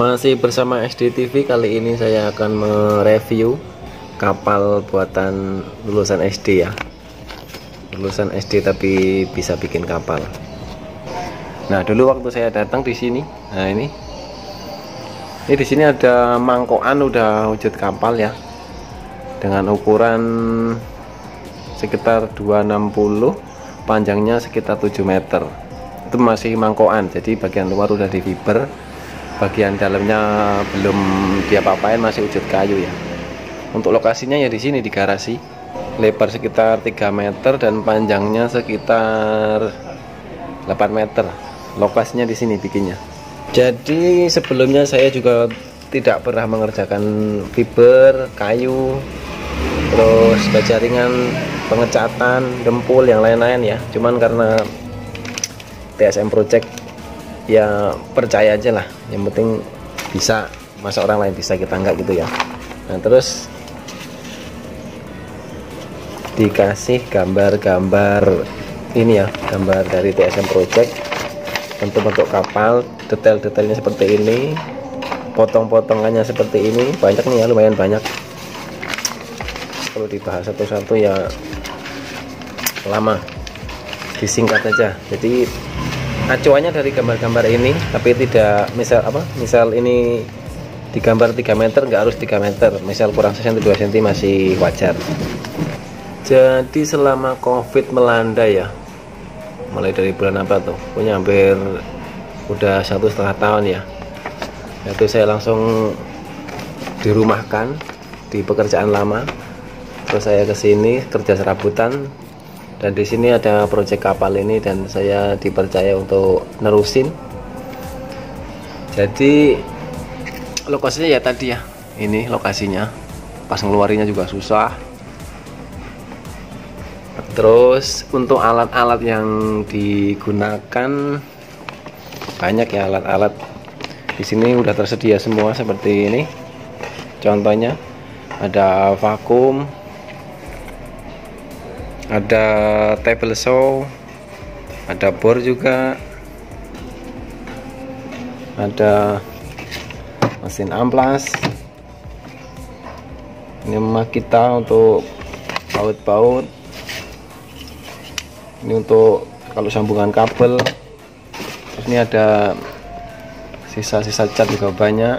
Masih bersama SD TV. Kali ini saya akan mereview kapal buatan lulusan SD ya. Lulusan SD tapi bisa bikin kapal. Nah, dulu waktu saya datang di sini, nah ini di sini ada mangkokan udah wujud kapal ya. Dengan ukuran sekitar 260, panjangnya sekitar 7 meter. Itu masih mangkokan, jadi bagian luar udah di fiber. Bagian dalamnya belum diapa-apain, masih wujud kayu ya. Untuk lokasinya ya di sini di garasi. Lebar sekitar 3 meter dan panjangnya sekitar 8 meter. Lokasinya di sini bikinnya. Jadi sebelumnya saya juga tidak pernah mengerjakan fiber, kayu, terus baja ringan, pengecatan, dempul, yang lain-lain ya. Cuman karena TSM Project ya percaya aja lah, yang penting bisa, masa orang lain bisa kita enggak gitu ya. Nah, terus dikasih gambar-gambar ini ya, gambar dari TSM Project, bentuk-bentuk kapal, detail-detailnya seperti ini, potong-potongannya seperti ini, banyak nih ya, lumayan banyak. Kalau dibahas satu-satu ya lama, disingkat aja. Jadi acuannya dari gambar-gambar ini, tapi tidak misal ini digambar 3 meter, nggak harus 3 meter, misal kurang 1 cm 2 cm masih wajar. Jadi selama COVID melanda ya, mulai dari bulan apa tuh, punya hampir udah 1,5 tahun ya, itu saya langsung dirumahkan di pekerjaan lama. Terus saya kesini kerja serabutan. Dan di sini ada proyek kapal ini dan saya dipercaya untuk nerusin. Jadi lokasinya ya tadi ya, ini lokasinya. Pas ngeluarinnya juga susah. Terus untuk alat-alat yang digunakan banyak ya, alat-alat di sini udah tersedia semua seperti ini. Contohnya ada vakum, ada table saw, ada bor juga, ada mesin amplas. Ini Makita untuk baut-baut, ini untuk kalau sambungan kabel. Terus ini ada sisa-sisa cat juga banyak,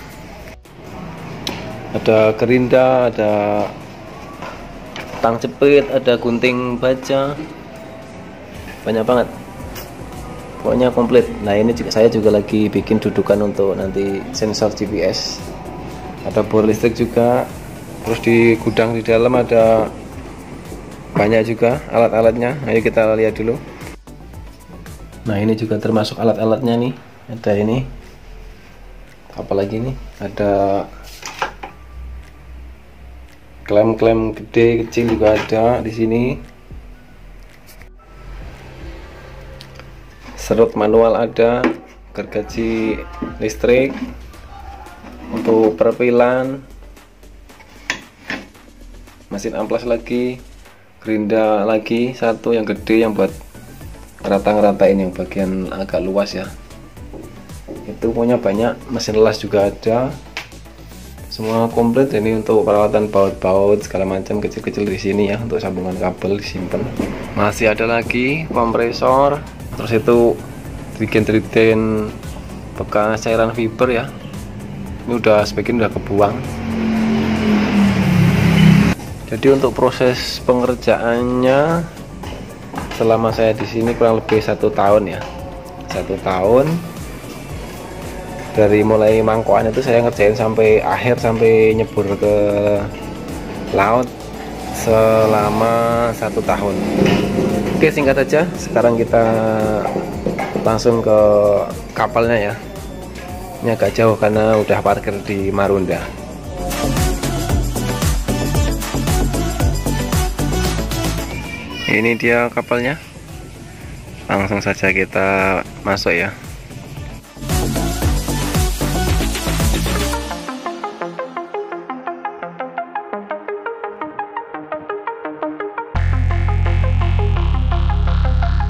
ada gerinda, ada tang jepit, ada gunting baja, banyak banget, pokoknya komplit. Nah, ini juga saya juga lagi bikin dudukan untuk nanti sensor GPS, ada bor listrik juga. Terus di gudang di dalam ada banyak juga alat-alatnya. Ayo kita lihat dulu. Nah, ini juga termasuk alat-alatnya nih, ada ini apalagi nih, ada klem-klem gede kecil juga ada di sini. Serut manual ada, gergaji listrik untuk perpilan, mesin amplas lagi, gerinda lagi satu yang gede yang buat rata-rata ini, yang bagian agak luas ya. Itu punya banyak, mesin las juga ada. Semua komplit. Ini untuk peralatan baut-baut segala macam kecil-kecil di sini ya, untuk sambungan kabel disimpan. Masih ada lagi kompresor. Terus itu trigen bekas cairan fiber ya. Ini udah sebagian udah kebuang. Jadi untuk proses pengerjaannya selama saya di sini kurang lebih 1 tahun ya. 1 tahun. Dari mulai mangkokan itu saya ngerjain sampai akhir, sampai nyebur ke laut selama 1 tahun. Oke, singkat aja, sekarang kita langsung ke kapalnya ya. Ini agak jauh karena udah parkir di Marunda. Ini dia kapalnya, langsung saja kita masuk ya.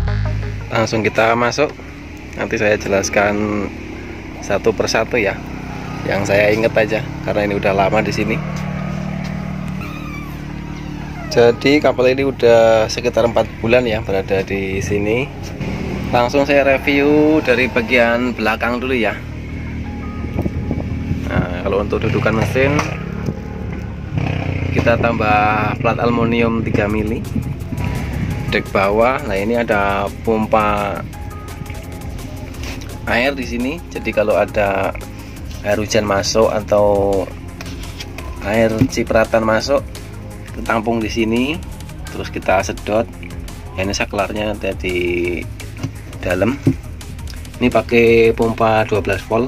Langsung kita masuk, nanti saya jelaskan satu persatu ya. yang saya inget aja karena ini udah lama di sini. Jadi kapal ini udah sekitar 4 bulan ya berada di sini. Langsung saya review dari bagian belakang dulu ya. Nah, kalau untuk dudukan mesin kita tambah plat aluminium 3 mili. Dek bawah, nah ini ada pompa air di sini. Jadi kalau ada air hujan masuk atau air cipratan masuk, tampung di sini, terus kita sedot. Ya, ini saklarnya ada di dalam. Ini pakai pompa 12 volt.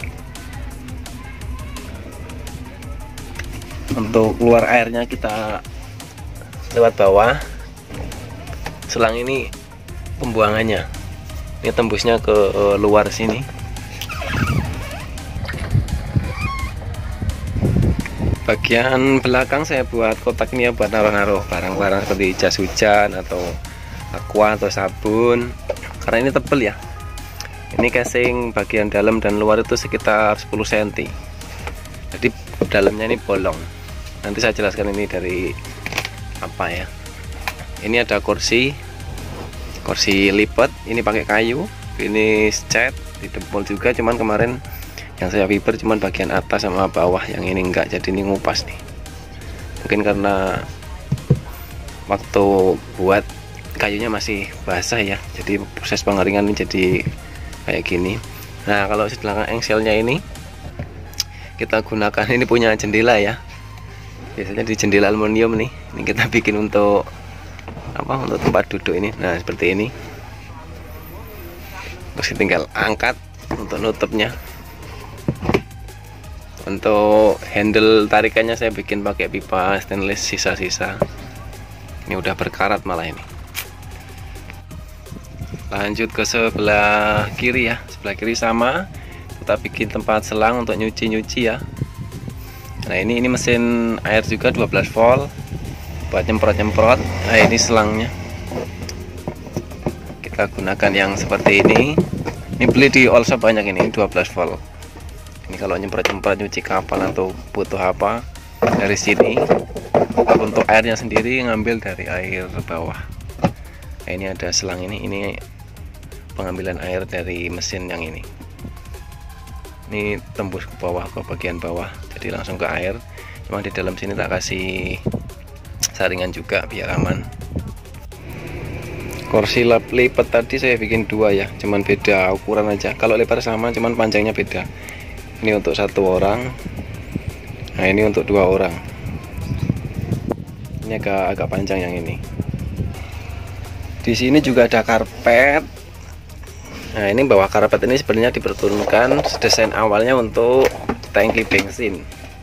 Untuk keluar airnya kita lewat bawah. Selang ini pembuangannya. Ini tembusnya ke luar sini. Bagian belakang saya buat kotak ini ya buat naruh-naruh barang-barang seperti jas hujan atau aqua atau sabun. Karena ini tebel ya. Ini casing bagian dalam dan luar itu sekitar 10 cm. Jadi dalamnya ini bolong. Nanti saya jelaskan ini dari apa ya. Ini ada kursi lipat. Ini pakai kayu. Ini cat didempul juga. Cuman kemarin yang saya fiber cuman bagian atas sama bawah, yang ini enggak, jadi ini ngupas nih. Mungkin karena waktu buat kayunya masih basah ya, jadi proses pengeringan ini jadi kayak gini. Nah, kalau di belakang engselnya ini kita gunakan, ini punya jendela ya, biasanya di jendela aluminium nih. Ini kita bikin untuk apa, untuk tempat duduk ini. Nah, seperti ini. Terus tinggal angkat untuk nutupnya. Untuk handle tarikannya saya bikin pakai pipa stainless sisa-sisa. Ini udah berkarat malah ini. Lanjut ke sebelah kiri ya. Sebelah kiri sama. Kita bikin tempat selang untuk nyuci-nyuci ya. Nah, ini mesin air juga 12 volt buat nyemprot-nyemprot. Nah, ini selangnya. Kita gunakan yang seperti ini. Ini beli di all shop banyak ini 12 volt. Ini kalau nyemprot-nyemprot nyuci kapal atau butuh apa dari sini. Untuk airnya sendiri ngambil dari air bawah. Nah, ini ada selang ini pengambilan air dari mesin yang ini. Ini tembus ke bawah, ke bagian bawah, jadi langsung ke air. Cuma di dalam sini tak kasih saringan juga biar aman. Kursi lipat tadi saya bikin 2 ya, cuman beda ukuran aja. Kalau lebar sama, cuman panjangnya beda. Ini untuk 1 orang. Nah, ini untuk 2 orang. Ini agak panjang yang ini. Di sini juga ada karpet. Nah, ini bawah karpet ini sebenarnya diperuntukkan desain awalnya untuk tangki bensin.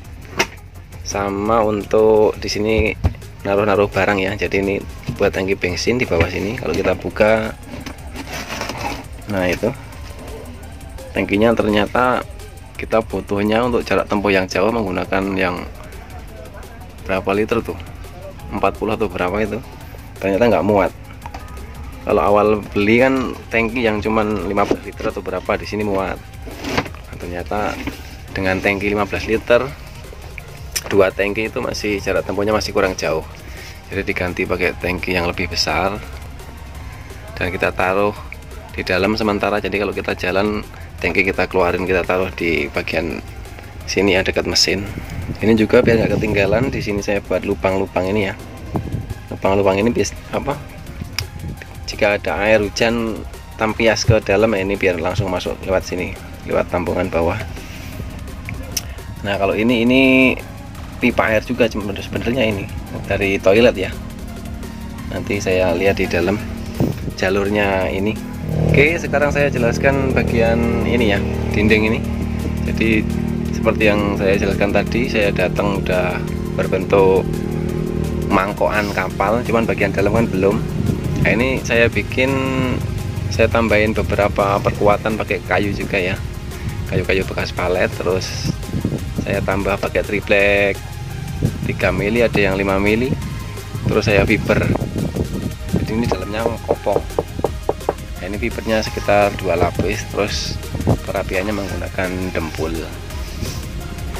Sama untuk di sini naruh-naruh barang ya. Jadi ini buat tangki bensin di bawah sini. Kalau kita buka, nah itu tangkinya ternyata kita butuhnya untuk jarak tempuh yang jauh menggunakan yang berapa liter tuh, 40 atau berapa itu, ternyata nggak muat. Kalau awal beli kan tangki yang cuman 15 liter atau berapa, di sini muat. Nah, ternyata dengan tangki 15 liter 2 tangki itu masih jarak tempuhnya masih kurang jauh, jadi diganti pakai tangki yang lebih besar dan kita taruh di dalam sementara. Jadi kalau kita jalan, tangki kita keluarin, kita taruh di bagian sini ya, dekat mesin. Ini juga biar nggak ketinggalan, di sini saya buat lubang-lubang ini ya. Lubang-lubang ini apa? Jika ada air hujan tampias ke dalam, ini biar langsung masuk lewat sini, lewat tampungan bawah. Nah, kalau ini pipa air juga sebenarnya, ini dari toilet ya. Nanti saya lihat di dalam jalurnya ini. Oke, sekarang saya jelaskan bagian ini ya, dinding ini. Jadi seperti yang saya jelaskan tadi, saya datang udah berbentuk mangkokan kapal, cuman bagian dalam kan belum. Nah, ini saya tambahin beberapa perkuatan pakai kayu juga ya, kayu-kayu bekas palet. Terus saya tambah pakai triplek 3 mili, ada yang 5 mili. Terus saya fiber. Jadi ini dalamnya kopong. Nah, ini fibernya sekitar 2 lapis. Terus perapiannya menggunakan dempul.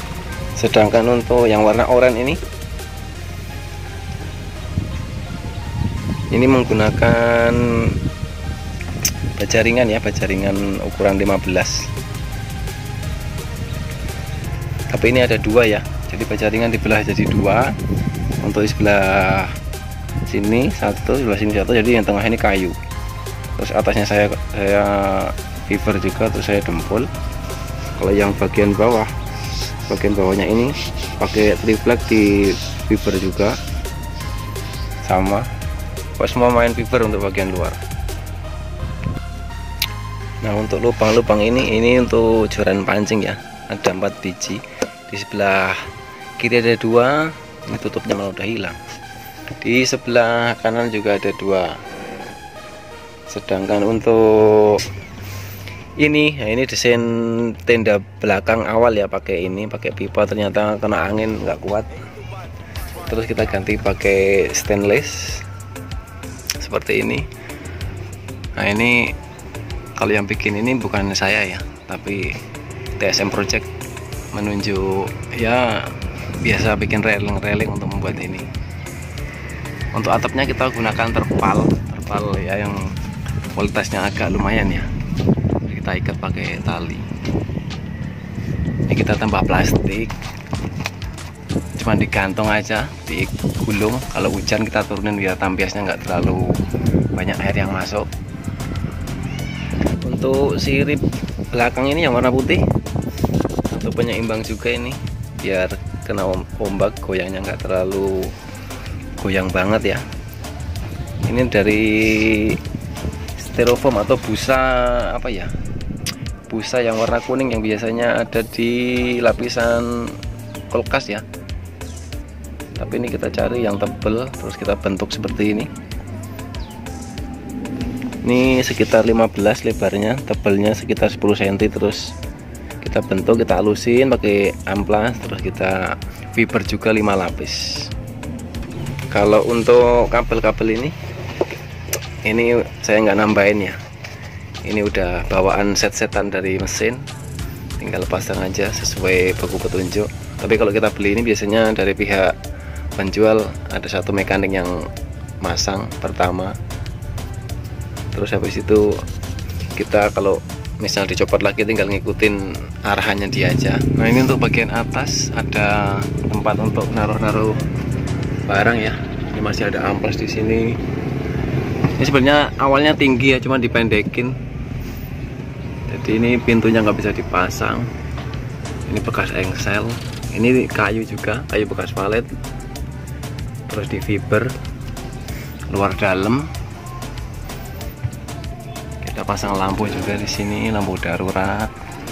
Sedangkan untuk yang warna oranye ini menggunakan baja ringan ya, baja ringan ukuran 15. Tapi ini ada dua ya, jadi baja ringan dibelah jadi dua. Untuk sebelah sini satu, sebelah sini satu, jadi yang tengah ini kayu. Terus atasnya saya fiber juga, terus saya dempul. Kalau yang bagian bawahnya ini pakai triplek di fiber juga, sama. Kok semua main fiber untuk bagian luar. Nah, untuk lubang-lubang ini untuk joran pancing ya, ada 4 biji. Di sebelah kiri ada 2, ini tutupnya malah udah hilang. Di sebelah kanan juga ada 2. Sedangkan untuk ini, nah ini desain tenda belakang awal ya, pakai pipa, ternyata kena angin nggak kuat. Terus kita ganti pakai stainless seperti ini. Nah, ini kalau yang bikin ini bukan saya ya, tapi TSM Project menunjuk ya, biasa bikin railing untuk membuat ini. Untuk atapnya kita gunakan terpal ya, yang kualitasnya agak lumayan ya. Kita ikat pakai tali. Ini kita tambah plastik, cuma digantung aja, digulung. Kalau hujan kita turunin biar tampiasnya nggak terlalu banyak air yang masuk. Untuk sirip belakang ini yang warna putih, untuk penyeimbang juga ini, biar kena ombak, goyangnya nggak terlalu goyang banget ya. Ini dari styrofoam atau busa apa ya, busa yang warna kuning yang biasanya ada di lapisan kulkas ya. Tapi ini kita cari yang tebal, terus kita bentuk seperti ini. Ini sekitar 15 lebarnya, tebalnya sekitar 10 cm. Terus kita bentuk, kita halusin pakai amplas, terus kita fiber juga 5 lapis. Kalau untuk kabel-kabel ini saya nggak nambahin ya, ini udah bawaan set-setan dari mesin, tinggal pasang aja sesuai buku petunjuk. Tapi kalau kita beli ini biasanya dari pihak penjual, ada satu mekanik yang masang pertama, terus habis itu kita kalau misal dicopot lagi tinggal ngikutin arahannya dia aja. Nah, ini untuk bagian atas ada tempat untuk naruh-naruh barang ya. Ini masih ada amplas di sini. Ini sebenarnya awalnya tinggi ya, cuma dipendekin. Jadi ini pintunya nggak bisa dipasang. Ini bekas engsel. Ini kayu juga, kayu bekas palet. Terus di fiber luar dalam. Kita pasang lampu juga di sini, lampu darurat.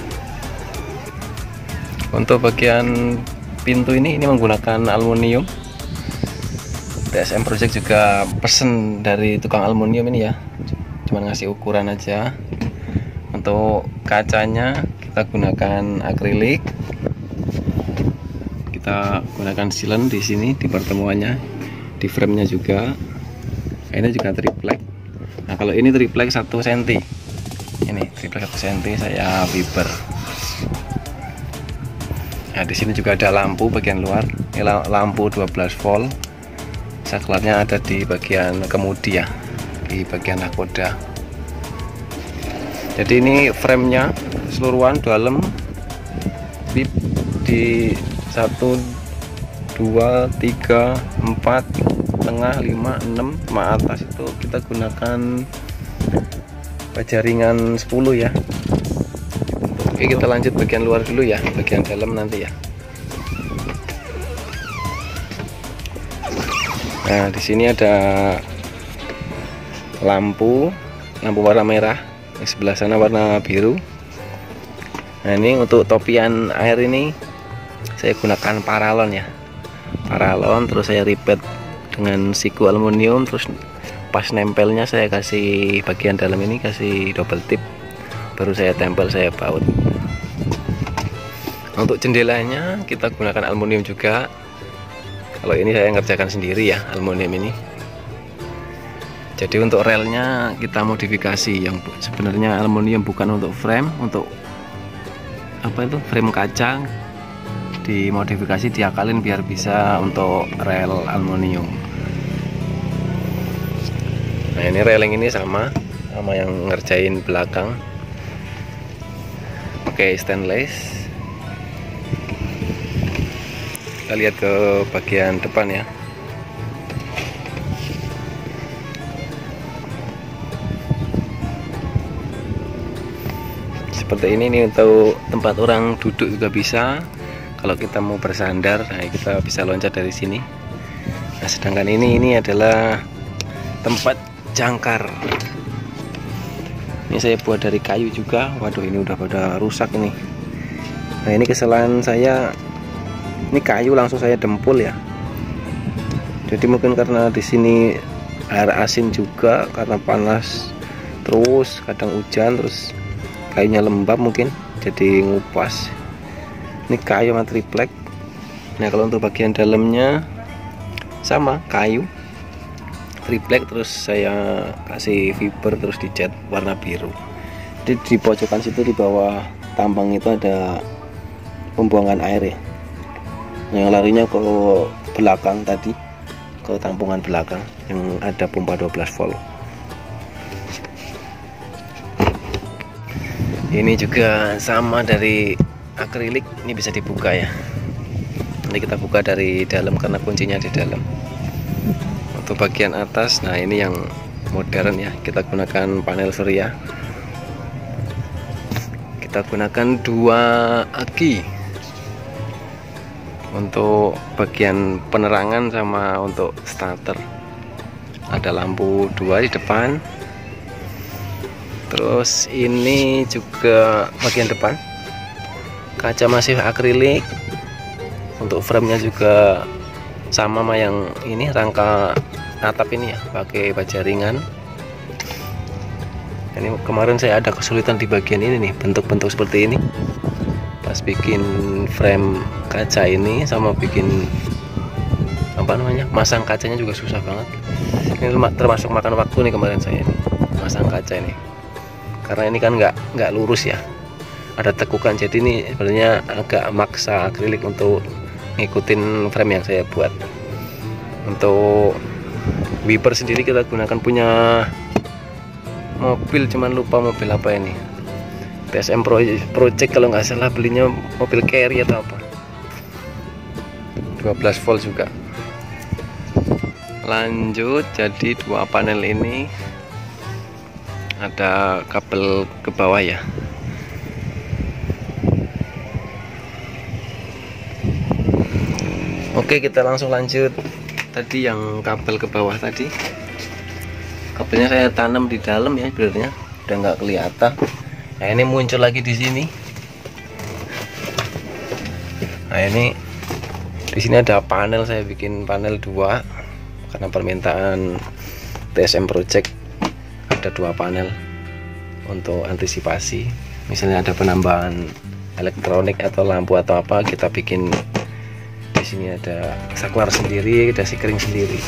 Untuk bagian pintu ini menggunakan aluminium. TSM Project juga pesen dari tukang aluminium ini ya, cuman ngasih ukuran aja. Untuk kacanya kita gunakan akrilik, kita gunakan silen di sini di pertemuannya, di framenya juga. Ini juga triplek. Nah, kalau ini triplek 1 cm, ini triplek 1 cm saya fiber. Nah, di sini juga ada lampu bagian luar. Ini lampu 12 volt. Saklarnya ada di bagian kemudi ya, di bagian nakoda. Jadi ini framenya keseluruhan dalam di 1, 2, 3, 4, tengah, 5, 6, sama atas itu kita gunakan baja ringan 10 ya. Oke, kita lanjut bagian luar dulu ya, bagian dalam nanti ya. Nah, di sini ada lampu warna merah, yang sebelah sana warna biru. Nah, ini untuk topian air ini saya gunakan paralon ya, paralon, terus saya ripet dengan siku aluminium, terus pas nempelnya saya kasih bagian dalam ini kasih double tip, baru saya tempel, saya baut. Untuk jendelanya kita gunakan aluminium juga. Kalau ini saya ngerjakan sendiri ya, aluminium ini. Jadi untuk relnya kita modifikasi, yang sebenarnya aluminium bukan untuk frame, untuk apa itu, frame kaca. dimodifikasi, diakalin biar bisa untuk rel aluminium. Nah ini railing ini sama yang ngerjain belakang pakai stainless. Kita lihat ke bagian depan ya. Seperti ini untuk tempat orang duduk juga bisa. Kalau kita mau bersandar, nah kita bisa loncat dari sini. Nah sedangkan ini adalah tempat jangkar. Ini saya buat dari kayu juga. Waduh, ini udah pada rusak ini. Nah ini kesalahan saya, ini kayu langsung saya dempul ya. Jadi mungkin karena di sini air asin juga, karena panas terus, kadang hujan, terus kayunya lembab mungkin jadi ngupas. Ini kayu sama triplek. Nah kalau untuk bagian dalamnya sama kayu triplek, terus saya kasih fiber, terus dicat warna biru. Jadi di pojokan situ di bawah tambang itu ada pembuangan air ya, yang larinya ke belakang tadi, ke tampungan belakang yang ada pompa 12 volt. Ini juga sama dari akrilik, ini bisa dibuka ya. Nanti kita buka dari dalam karena kuncinya di dalam. Untuk bagian atas, nah ini yang modern ya, kita gunakan panel surya. Kita gunakan 2 aki untuk bagian penerangan sama untuk starter. Ada lampu 2 di depan. Terus ini juga bagian depan kaca masih akrilik. Untuk framenya juga sama yang ini, rangka atap ini ya, pakai baja ringan. Ini kemarin saya ada kesulitan di bagian ini nih, bentuk-bentuk seperti ini pas bikin frame kaca ini, sama bikin apa namanya, masang kacanya juga susah banget. Ini termasuk makan waktu nih kemarin saya ini masang kaca ini, karena ini kan nggak lurus ya, ada tekukan. Jadi ini sebenarnya agak maksa akrilik untuk ngikutin frame yang saya buat. Untuk wiper sendiri kita gunakan punya mobil, cuman lupa mobil apa ini, TSM Project kalau nggak salah, belinya mobil carry atau apa, 12 volt juga. Lanjut, jadi 2 panel ini ada kabel ke bawah ya. Oke, kita langsung lanjut. Tadi yang kabel ke bawah tadi, kabelnya saya tanam di dalam ya, sebenarnya udah nggak kelihatan. Nah ini muncul lagi di sini. Nah ini di sini ada panel, saya bikin panel 2 karena permintaan TSM Project. Ada 2 panel untuk antisipasi, misalnya ada penambahan elektronik atau lampu atau apa, kita bikin di sini ada saklar sendiri, dasi kering sendiri.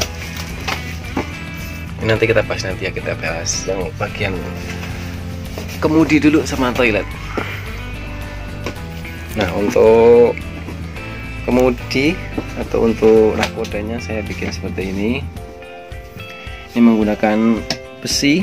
Ini nanti kita bahas nanti ya, kita bahas yang bagian kemudi dulu sama toilet. Nah untuk kemudi atau untuk nakodanya saya bikin seperti ini. Ini menggunakan besi,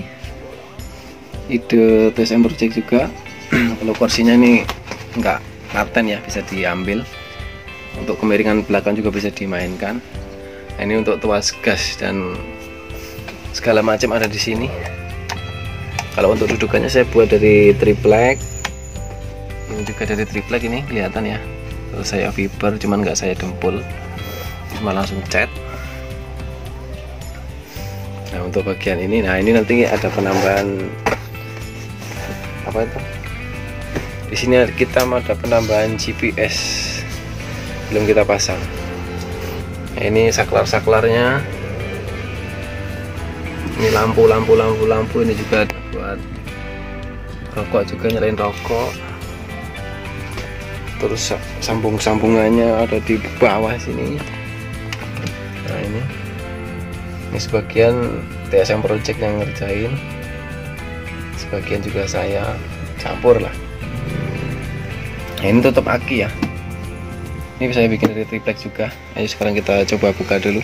ide TSM Project juga. Kalau kursinya ini enggak paten ya, bisa diambil. Untuk kemiringan belakang juga bisa dimainkan. Nah, ini untuk tuas gas dan segala macam ada di sini. Kalau untuk dudukannya saya buat dari triplek. Ini juga dari triplek, ini kelihatan ya. Terus saya fiber, cuman nggak saya dempul, cuma langsung cat. Nah untuk bagian ini, nah ini nanti ada penambahan apa itu? Di sini kita ada penambahan GPS, belum kita pasang. Nah, ini saklar-saklarnya. Ini lampu, ini juga buat rokok, juga nyalain rokok. Terus sambungannya ada di bawah sini. Nah ini sebagian TSM Project yang ngerjain, sebagian juga saya campur lah. Nah, ini tutup aki ya. Ini saya bikin dari triplek juga. Ayo sekarang kita coba buka dulu.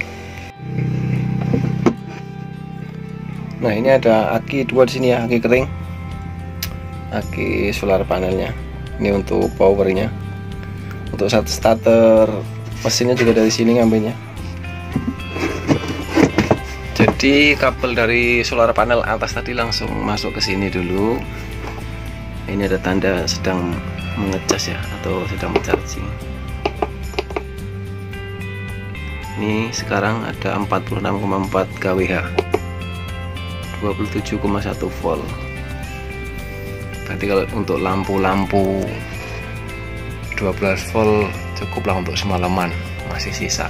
Nah, ini ada aki 2 di sini ya, aki kering, aki solar panelnya. Ini untuk powernya. Untuk starter mesinnya juga dari sini ngambilnya. Jadi kabel dari solar panel atas tadi langsung masuk ke sini dulu. Ini ada tanda sedang mengecas ya, atau sedang charging. Ini sekarang ada 46,4 kWh, 27,1 volt. Berarti kalau untuk lampu-lampu 12 volt cukuplah untuk semalaman, masih sisa.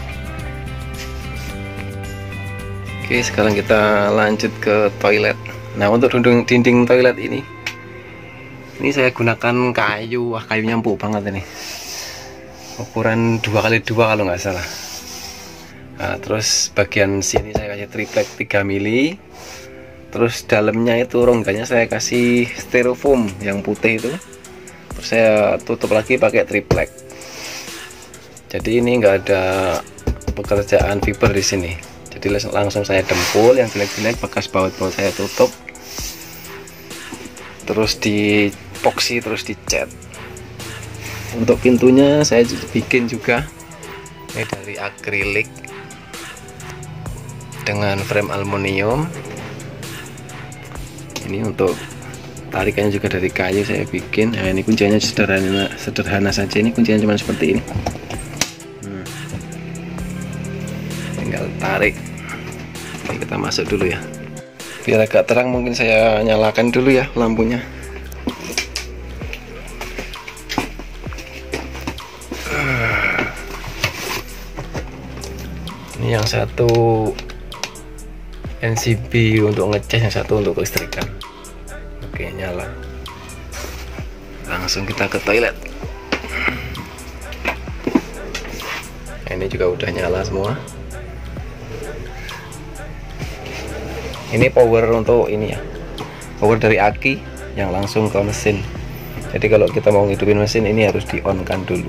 Oke, sekarang kita lanjut ke toilet. Nah, untuk dinding toilet ini saya gunakan kayu. Wah, kayunya empuk banget ini, ukuran 2x2 kalau nggak salah. Nah, terus bagian sini saya kasih triplek 3 mili. Terus dalamnya itu rongganya saya kasih styrofoam yang putih itu. Terus saya tutup lagi pakai triplek. Jadi ini enggak ada pekerjaan fiber di sini. Jadi langsung saya dempul yang jelek-jelek, bekas baut-baut saya tutup. Terus di epoxy, terus dicat. Untuk pintunya saya bikin juga ini dari akrilik dengan frame aluminium. Ini untuk tarikannya juga dari kayu saya bikin. Nah, ini kuncinya sederhana saja. Ini kuncinya cuma seperti ini. Tinggal tarik. Ini kita masuk dulu ya. Biar agak terang mungkin saya nyalakan dulu ya lampunya. Ini yang satu NCB untuk ngecas, yang satu untuk kelistrikan. Oke, nyala. Langsung kita ke toilet. Nah, ini juga udah nyala semua. Ini power untuk ini ya, power dari aki yang langsung ke mesin. Jadi kalau kita mau ngidupin mesin ini harus di on kan dulu.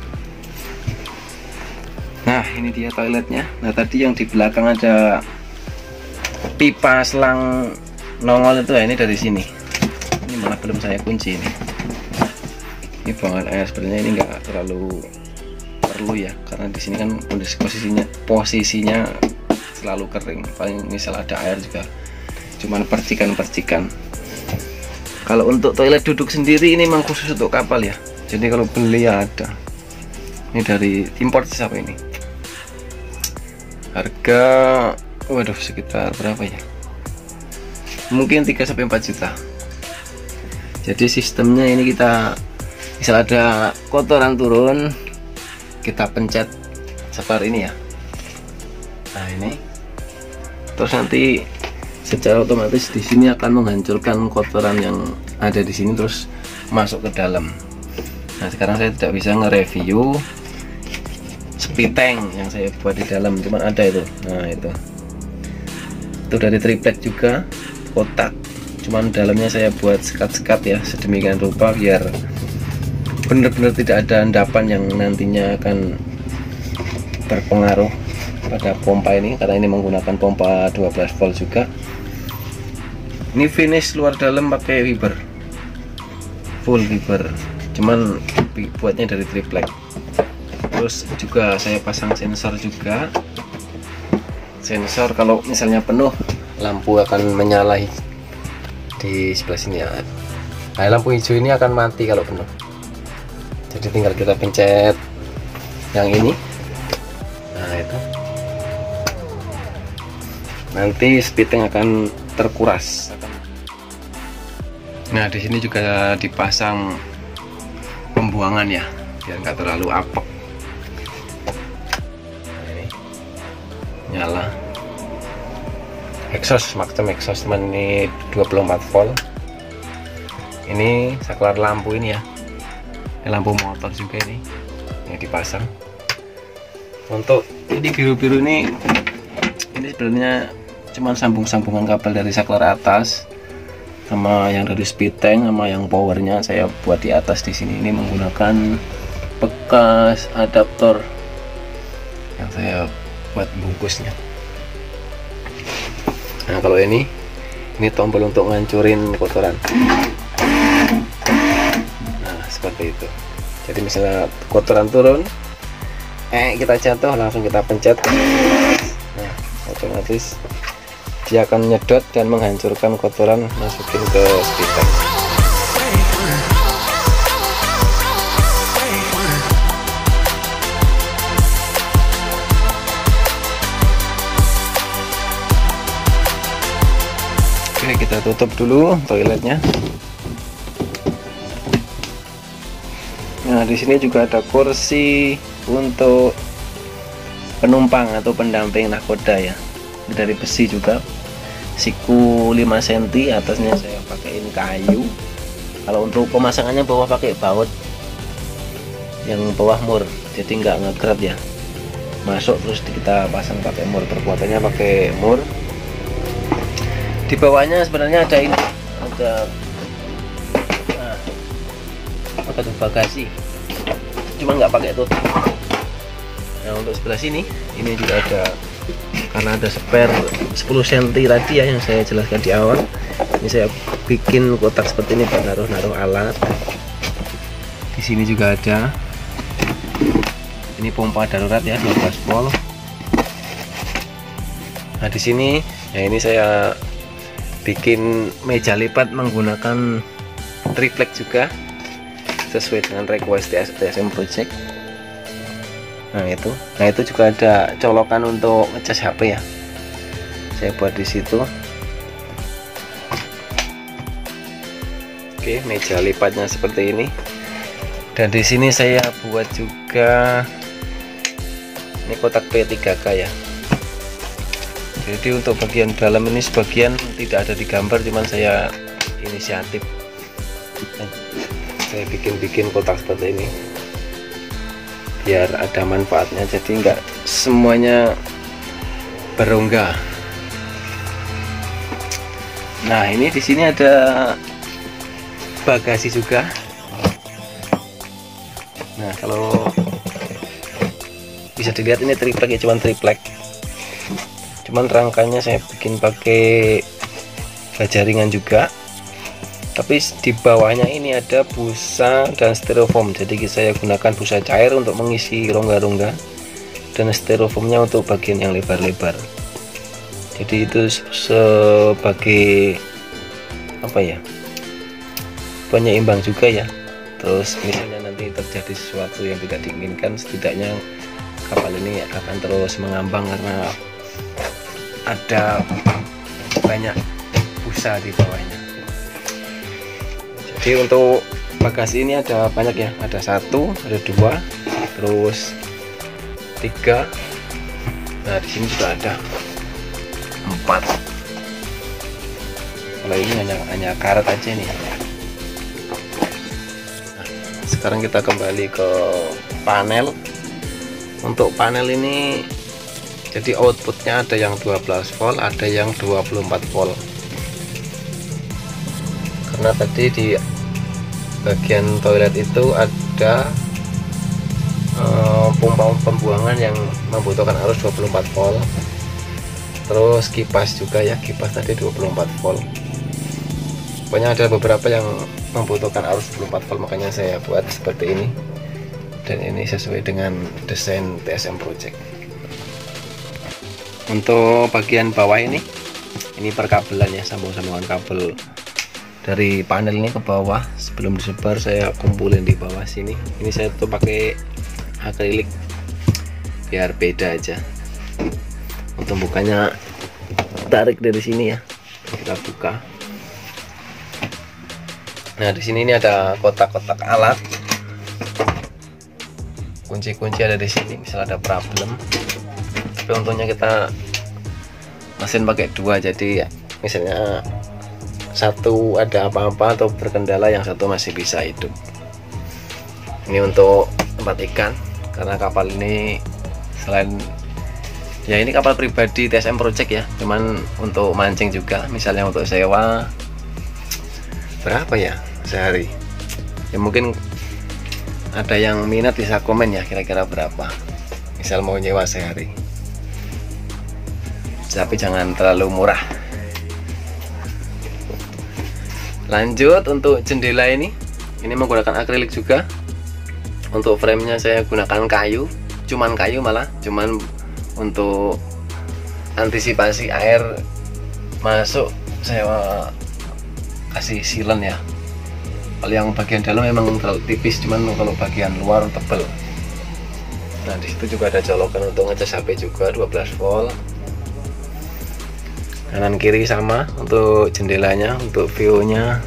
Nah, ini dia toiletnya. Nah, tadi yang di belakang ada pipa selang nongol itu ya, ini dari sini. Ini malah belum saya kunci ini. Ini buangan air sebenarnya ini enggak terlalu perlu ya, karena di sini kan posisinya selalu kering. Paling misal ada air juga cuman percikan-percikan. Kalau untuk toilet duduk sendiri ini memang khusus untuk kapal ya. Jadi kalau beli ya ada. Ini dari import siapa ini? Harga waduh sekitar berapa ya? Mungkin 3-4 juta. Jadi sistemnya ini kita misal ada kotoran turun, kita pencet seperti ini ya. Nah, ini. Terus nanti secara otomatis di sini akan menghancurkan kotoran yang ada di sini terus masuk ke dalam. Nah, sekarang saya tidak bisa nge-review speed tank yang saya buat di dalam, cuman ada itu. Nah, itu dari triplek juga, kotak, cuman dalamnya saya buat sekat-sekat ya sedemikian rupa biar benar-benar tidak ada endapan yang nantinya akan berpengaruh pada pompa ini, karena ini menggunakan pompa 12 volt juga. Ini finish luar dalam pakai fiber, full fiber, cuman buatnya dari triplek. Terus juga saya pasang sensor juga. Sensor kalau misalnya penuh lampu akan menyala di sebelah sini ya. Nah, lampu hijau ini akan mati kalau penuh. Jadi tinggal kita pencet yang ini. Nah, itu. Nanti speed tank akan terkuras. Nah, di sini juga dipasang pembuangan ya, biar nggak terlalu apek. Nyala exhaust, macam exhaust ini 24 volt. Ini saklar lampu ini ya, ini lampu motor juga ini dipasang. Untuk ini biru-biru ini sebenarnya cuma sambungan kabel dari saklar atas sama yang dari speed tank sama yang powernya saya buat di atas di sini. Ini menggunakan bekas adaptor yang saya buat bungkusnya. Nah kalau ini tombol untuk ngancurin kotoran. Nah seperti itu. Jadi misalnya kotoran turun, kita jatuh, langsung kita pencet. Nah otomatis dia akan nyedot dan menghancurkan kotoran, masukin ke speedex. Oke, kita tutup dulu toiletnya. Nah, di sini juga ada kursi untuk penumpang atau pendamping nahkoda ya. Dari besi juga. Siku 5 cm, atasnya saya pakaiin kayu. Kalau untuk pemasangannya bawah pakai baut. Yang bawah mur, jadi nggak ngegrat ya. Masuk terus kita pasang pakai mur, perkuatannya pakai mur. Di bawahnya sebenarnya ada ini, ada apa tuh, bagasi, cuma nggak pakai tutup. Nah untuk sebelah sini ini juga ada, karena ada spare 10 cm tadi ya yang saya jelaskan di awal. Ini saya bikin kotak seperti ini buat naruh alat. Di sini juga ada, ini pompa darurat ya, 12 volt. Nah di sini ya, ini saya bikin meja lipat menggunakan triplek juga sesuai dengan request TSM Project. Nah itu juga ada colokan untuk ngecas HP ya, saya buat di situ. Oke, meja lipatnya seperti ini. Dan di sini saya buat juga ini kotak P3K ya. Jadi untuk bagian dalam ini sebagian tidak ada digambar, cuman saya inisiatif. Saya bikin kotak seperti ini biar ada manfaatnya, jadi enggak semuanya berongga. Nah ini di sini ada bagasi juga. Nah kalau bisa dilihat ini triplek ya, cuman triplek. Cuman rangkanya saya bikin pakai baja ringan juga, tapi di bawahnya ini ada busa dan styrofoam. Jadi saya gunakan busa cair untuk mengisi rongga-rongga dan styrofoamnya untuk bagian yang lebar-lebar. Jadi itu sebagai apa ya, penyeimbang juga ya. Terus misalnya nanti terjadi sesuatu yang tidak diinginkan, setidaknya kapal ini akan terus mengambang karena ada banyak busa di bawahnya. Jadi untuk bagasi ini ada banyak ya, ada 1, ada 2, terus 3. Nah di sini juga ada 4. Kalau ini hanya karet aja nih. Nah, sekarang kita kembali ke panel. Untuk panel ini jadi outputnya ada yang 12 volt, ada yang 24 volt. Karena tadi di bagian toilet itu ada pompa pembuangan yang membutuhkan arus 24 volt. Terus kipas juga ya, kipas tadi 24 volt. Pokoknya ada beberapa yang membutuhkan arus 24 volt, makanya saya buat seperti ini. Dan ini sesuai dengan desain TSM Project. Untuk bagian bawah ini perkabelan ya, sambung-sambungan kabel dari panel ini ke bawah. Sebelum disebar saya kumpulin di bawah sini. Ini saya tuh pakai akrilik biar beda aja. Untuk bukanya tarik dari sini ya, kita buka. Nah di sini ini ada kotak-kotak alat, kunci-kunci ada di sini. Misal ada problem, tapi untungnya kita mesin pakai 2, jadi ya, misalnya satu ada apa-apa atau berkendala, yang satu masih bisa hidup. Ini untuk tempat ikan, karena kapal ini selain ya ini kapal pribadi TSM Project ya, cuman untuk mancing juga. Misalnya untuk sewa berapa ya sehari ya, mungkin ada yang minat bisa komen ya kira-kira berapa, misal mau nyewa sehari, tapi jangan terlalu murah. Lanjut untuk jendela ini menggunakan akrilik juga. Untuk framenya saya gunakan kayu, cuman untuk antisipasi air masuk saya kasih silen ya. Kalau yang bagian dalam memang terlalu tipis, cuman kalau bagian luar tebal. Nah di situ juga ada colokan untuk ngecas HP juga 12 volt. Kanan kiri sama untuk jendelanya. Untuk view-nya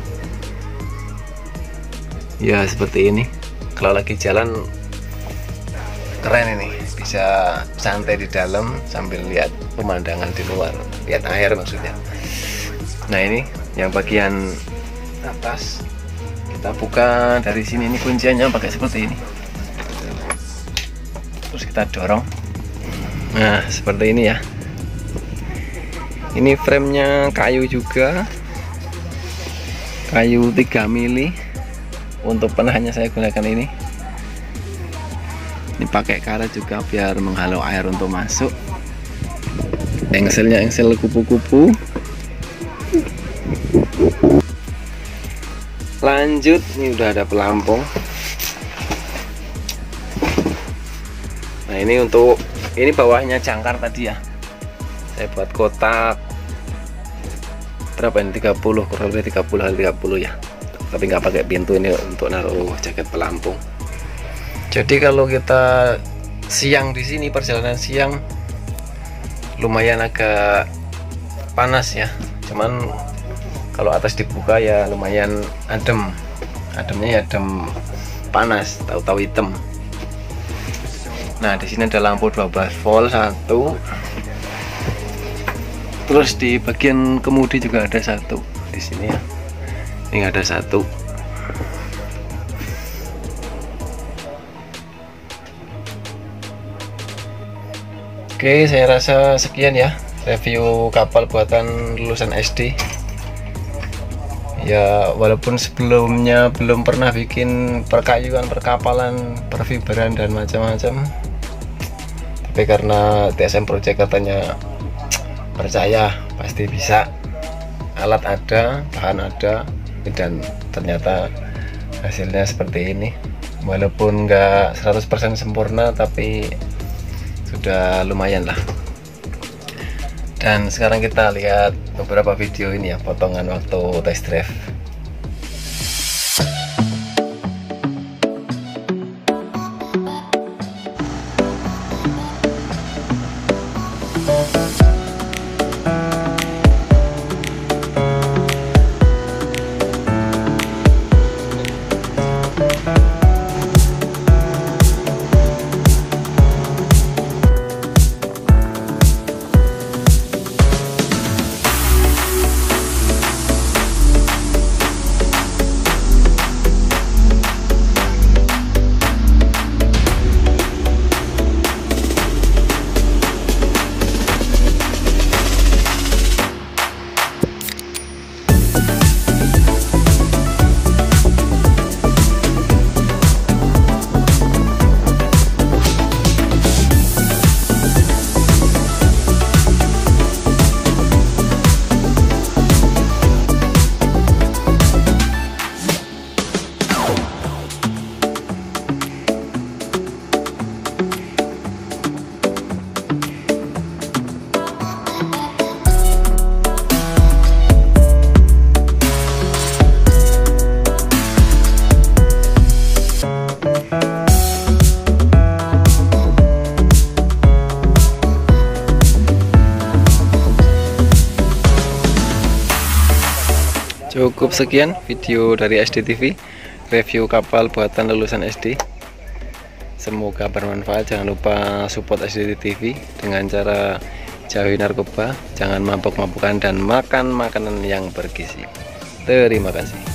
ya seperti ini. Kalau lagi jalan keren ini, bisa santai di dalam sambil lihat pemandangan di luar, lihat air maksudnya. Nah ini yang bagian atas kita buka dari sini, ini kunciannya pakai seperti ini, terus kita dorong. Nah seperti ini ya. Ini framenya kayu juga, kayu 3 mili. Untuk penahannya saya gunakan ini pakai karet juga biar menghalau air untuk masuk. Engselnya engsel kupu-kupu. Lanjut, ini udah ada pelampung. Nah ini untuk ini bawahnya jangkar tadi ya, saya buat kotak berapa ini, 30, kurang lebih 30 ya, tapi nggak pakai pintu ini untuk naruh jaket pelampung. Jadi kalau kita siang di sini, perjalanan siang lumayan agak panas ya, cuman kalau atas dibuka ya lumayan ademnya ya adem panas, tahu-tahu hitam. Nah di sini ada lampu 12 volt satu, terus di bagian kemudi juga ada satu di sini ya. Ini ada satu. Oke, saya rasa sekian ya review kapal buatan lulusan SD. Ya walaupun sebelumnya belum pernah bikin perkayuan, perkapalan, perfiberan dan macam-macam, tapi karena TSM Project katanya percaya pasti bisa, alat ada, bahan ada, dan ternyata hasilnya seperti ini. Walaupun nggak 100% sempurna, tapi sudah lumayan lah. Dan sekarang kita lihat beberapa video ini ya, potongan waktu test drive. Cukup sekian video dari SD TV, review kapal buatan lulusan SD. Semoga bermanfaat. Jangan lupa support SD TV dengan cara jauhi narkoba, jangan mabuk-mabukan, dan makan makanan yang bergizi. Terima kasih.